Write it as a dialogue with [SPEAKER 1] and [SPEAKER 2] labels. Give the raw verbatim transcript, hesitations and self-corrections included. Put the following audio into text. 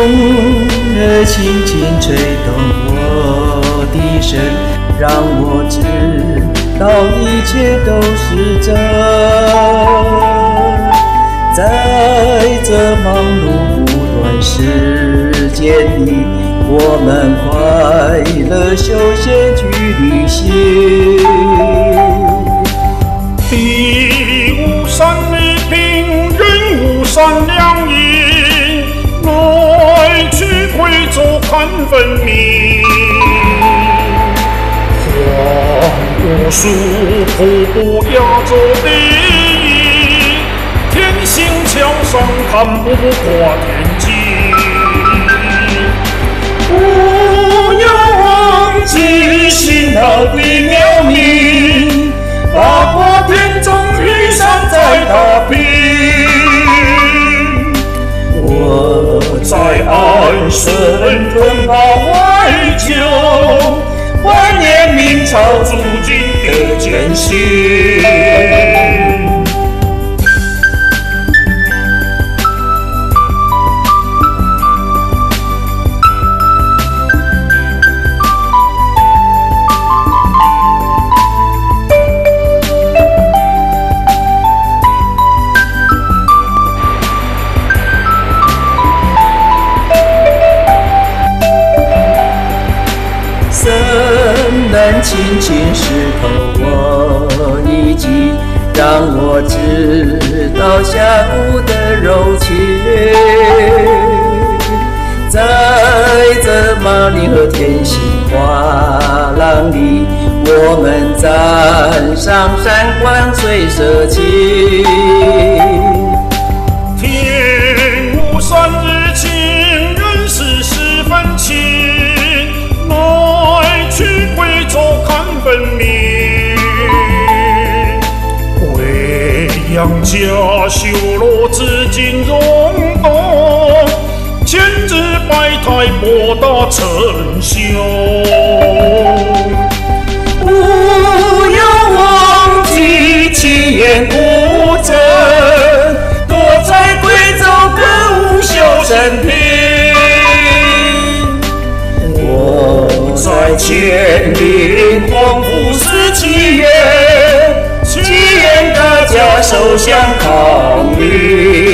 [SPEAKER 1] 儿轻轻吹动我的身，让我知道一切都是真。在这忙碌不断世界里，我们快乐休闲去旅行。
[SPEAKER 2] 地无三日平，人无三两银，来去贵州看分明。黄无数瀑布压着地，天星桥上看不过天际。
[SPEAKER 1] 不要忘记辛劳的苗民，踏过天中遇上再打拼。我在安顺屯堡怀旧，怀念明朝驻军的艰辛。能轻轻湿透我一记，让我知道峡谷的柔情。在这马林和天星画廊里，我们赞赏山光水色情。
[SPEAKER 2] 天无三日晴，人是十分晴。去贵州看分明，贵阳家修罗紫金溶洞，千姿百态博大成秀。
[SPEAKER 1] 不要忘记七言古镇，多彩贵州歌舞秀生平。在千里黄埔四七言，七言大家首相抗命。